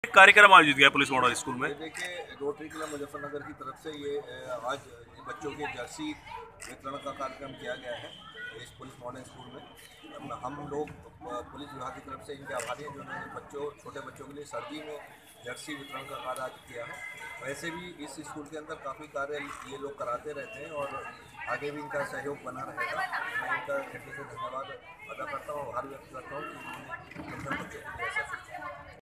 कार्यक्रम आयोजित किया पुलिस मॉडल स्कूल में। देखिए, रोटरी क्लब मुजफ्फरनगर की तरफ से ये आज बच्चों के जर्सी वितरण का कार्यक्रम किया गया है इस पुलिस मॉडल स्कूल में। हम लोग पुलिस विभाग की तरफ से इनके आभारी हैं, जिन्होंने छोटे बच्चों के लिए सर्दी में जर्सी वितरण का कार्य आज किया है। वैसे भी इस स्कूल के अंदर काफ़ी कार्य ये लोग कराते रहते हैं और आगे भी इनका सहयोग बना रहेगा। मैं इनका हृदय से धन्यवाद अदा करता हूँ, आभार व्यक्त करता हूँ कि उन्होंने बच्चों के लिए ऐसा